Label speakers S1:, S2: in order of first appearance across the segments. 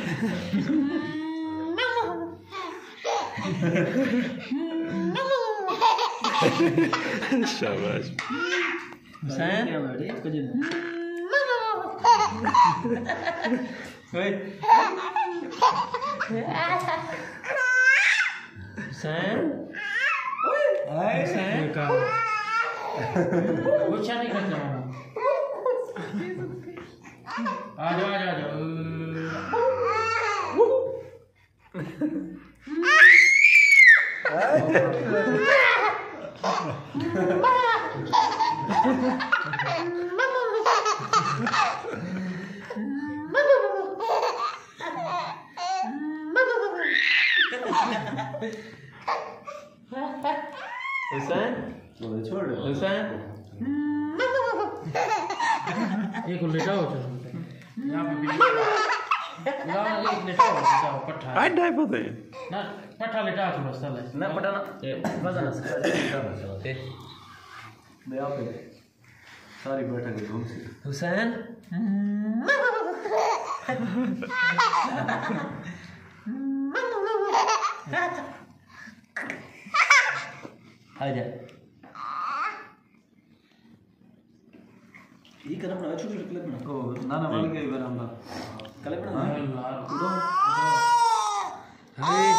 S1: शाबाश
S2: हुसैन गुच्छा नहीं करना आ जाओ हुसैन
S3: छोड़
S2: हुसैन ये को लेटाओ चलो यहाँ पे लेटाओ पट्टा
S1: आई डाई पता है
S2: ना पट्टा लेटाओ थोड़ा सा
S3: ना पट्टा ना मजा ना ओके मैं आप सारी बैठक घूम से
S2: हुसैन आजा
S3: ये करना पड़ा छोटे छोटे क्लिप बना ओ ना ना वाले के बार हम क्लिप बना उड़ो
S2: हाय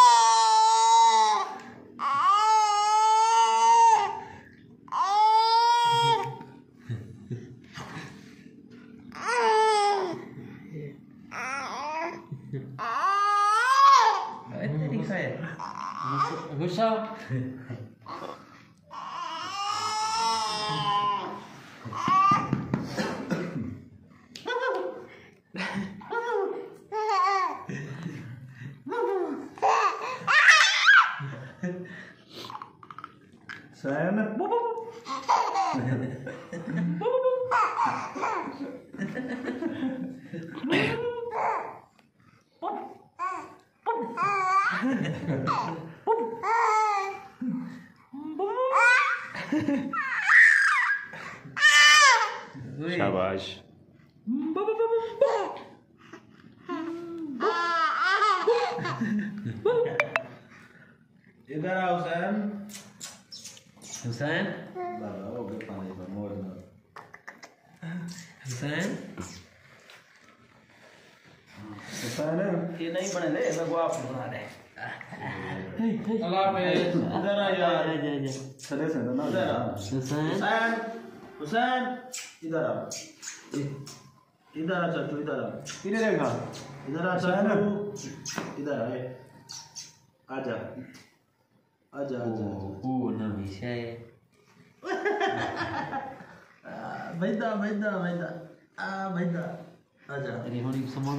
S2: गुस्सा
S3: सैन
S1: शाबाश
S3: इधर आओ सैन
S2: हुसैन
S3: बाबा हो गए पानी पर मोड़ में
S2: हुसैन
S3: सैन ये नहीं बने ले मैं को आप बना दे
S2: अल्लाह पे
S3: इधर आ यार सरे से ना इधर आ
S2: हुसैन
S3: हुसैन इधर आ इधर आ चल तू इधर आ इधर रहेगा इधर आ चल इधर आ आजा आजा आजा
S2: ओ ना विषय
S3: बैठा बैठा बैठा आ बैठा आजा
S2: अरे होनी सामान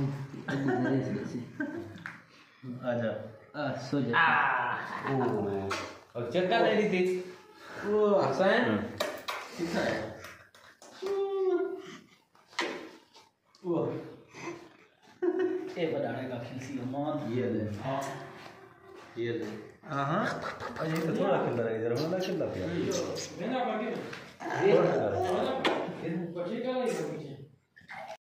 S3: आजा
S2: सो जा ओ अब चक्का ले रही थी ओ हुसैन
S3: कितना है वो ये बनाने का खिलसी मान ये ले हाँ ये ले हाँ अरे तो थोड़ा खिल रहा है इधर वाला खिल रहा है
S2: मैंने बाकी ये बच्चे का